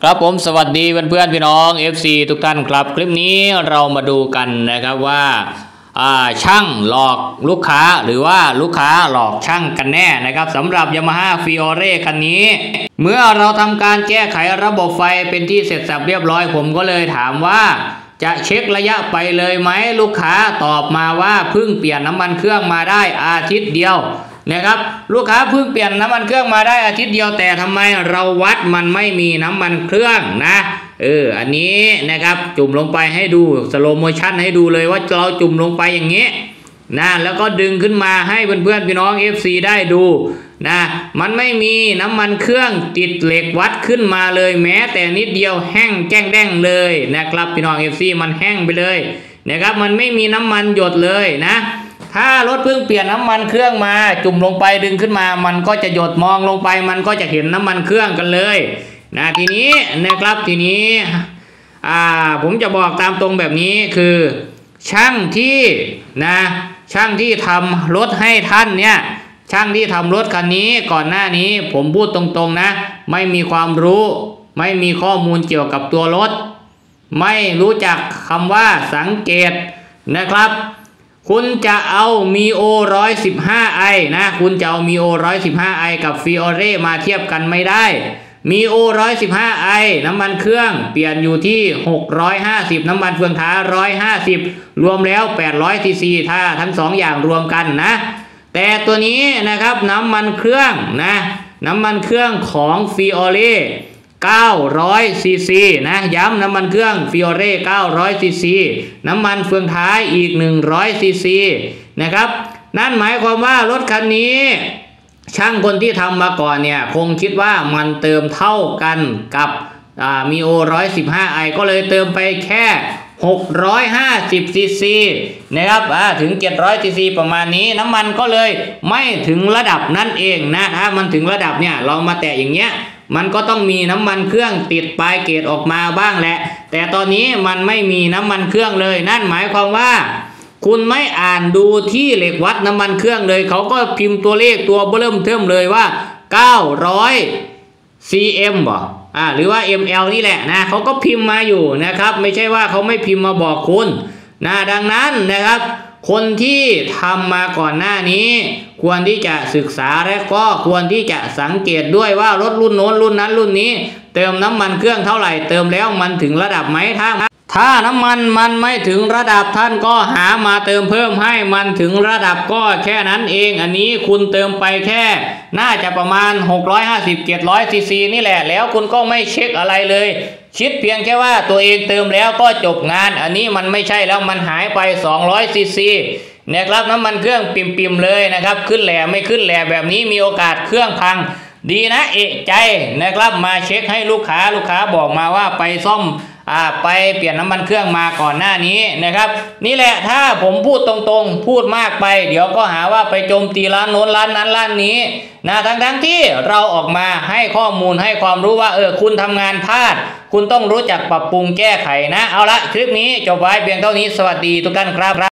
ครับผมสวัสดีเพื่อนๆพี่น้อง FC ทุกท่านครับคลิปนี้เรามาดูกันนะครับว่าช่างหลอกลูกค้าหรือว่าลูกค้าหลอกช่างกันแน่นะครับสำหรับ Yamaha Fiore คันนี้เมื่อเราทำการแก้ไขระบบไฟเป็นที่เสร็จสับเรียบร้อยผมก็เลยถามว่าจะเช็คระยะไปเลยไหมลูกค้าตอบมาว่าเพิ่งเปลี่ยนน้ำมันเครื่องมาได้อาทิตย์เดียวนะครับลูกค้าเพิ่งเปลี่ยนน้ำมันเครื่องมาได้อาทิตย์เดียวแต่ทำไมเราวัดมันไม่มีน้ำมันเครื่องนะอันนี้นะครับจุ่มลงไปให้ดูสโลโมชั่นให้ดูเลยว่าเราจุ่มลงไปอย่างนี้นะแล้วก็ดึงขึ้นมาให้เพื่อนๆพี่น้อง FC ได้ดูนะมันไม่มีน้ำมันเครื่องติดเหล็กวัดขึ้นมาเลยแม้แต่นิดเดียวแห้งแจ้งแดงเลยนะครับพี่น้อง FC มันแห้งไปเลยนะครับมันไม่มีน้ำมันหยดเลยนะถ้ารถเพิ่งเปลี่ยนน้ำมันเครื่องมาจุ่มลงไปดึงขึ้นมามันก็จะหยดมองลงไปมันก็จะเห็นน้ำมันเครื่องกันเลยนะทีนี้นะครับทีนี้ผมจะบอกตามตรงแบบนี้คือช่างที่ทำรถให้ท่านเนี่ยช่างที่ทำรถคันนี้ก่อนหน้านี้ผมพูดตรงๆนะไม่มีความรู้ไม่มีข้อมูลเกี่ยวกับตัวรถไม่รู้จักคำว่าสังเกตนะครับคุณจะเอามีโอ115i นะคุณจะเอามีโอ115i กับฟิโอเรมาเทียบกันไม่ได้มีโอ115i น้ำมันเครื่องเปลี่ยนอยู่ที่650น้ำมันเฟืองท้าย150รวมแล้ว800ซีซีถ้าทั้งสองอย่างรวมกันนะแต่ตัวนี้นะครับน้ำมันเครื่องนะน้ำมันเครื่องของฟิโอเร900ซีซีนะย้ำน้ำมันเครื่องฟิโอเร900ซีซีน้ำมันเฟืองท้ายอีก100ซีซีนะครับนั่นหมายความว่ารถคันนี้ช่างคนที่ทำมาก่อนเนี่ยคงคิดว่ามันเติมเท่ากันกับมีโอ115i ก็เลยเติมไปแค่650ซีซีนะครับถึง700ซีซีประมาณนี้น้ำมันก็เลยไม่ถึงระดับนั่นเองนะถ้ามันถึงระดับเนี่ยเรามาแตะอย่างเงี้ยมันก็ต้องมีน้ำมันเครื่องติดปลายเกรดออกมาบ้างแหละแต่ตอนนี้มันไม่มีน้ำมันเครื่องเลยนั่นหมายความว่าคุณไม่อ่านดูที่เหล็กวัดน้ำมันเครื่องเลยเขาก็พิมพ์ตัวเลขตัวเริ่มเทิมเลยว่า900 cm หรือว่า ml นี่แหละนะเขาก็พิมพ์มาอยู่นะครับไม่ใช่ว่าเขาไม่พิมพ์มาบอกคุณนะดังนั้นนะครับคนที่ทำมาก่อนหน้านี้ควรที่จะศึกษาและก็ควรที่จะสังเกตด้วยว่ารถรุ่นโน้นรุ่นนั้นรุ่นนี้เติมน้ำมันเครื่องเท่าไหร่เติมแล้วมันถึงระดับไหมถ้าน้ำมันไม่ถึงระดับท่านก็หามาเติมเพิ่มให้มันถึงระดับก็แค่นั้นเองอันนี้คุณเติมไปแค่น่าจะประมาณ650-700ซีซีนี่แหละแล้วคุณก็ไม่เช็คอะไรเลยคิดเพียงแค่ว่าตัวเองเติมแล้วก็จบงานอันนี้มันไม่ใช่แล้วมันหายไป200ซีซีนะครับน้ำมันเครื่องปิ่มๆเลยนะครับขึ้นแหล่ไม่ขึ้นแหล่แบบนี้มีโอกาสเครื่องพังดีนะเอะใจนะครับมาเช็คให้ลูกค้าบอกมาว่าไปซ่อมไปเปลี่ยนน้ำมันเครื่องมาก่อนหน้านี้นะครับนี่แหละถ้าผมพูดตรงๆพูดมากไปเดี๋ยวก็หาว่าไปโจมตีร้านโน้นร้านนั้นร้านนี้นะทั้งที่เราออกมาให้ข้อมูลให้ความรู้ว่าคุณทำงานพลาดคุณต้องรู้จักปรับปรุงแก้ไขนะเอาละคลิปนี้จบไว้เพียงเท่านี้สวัสดีทุกท่านครับ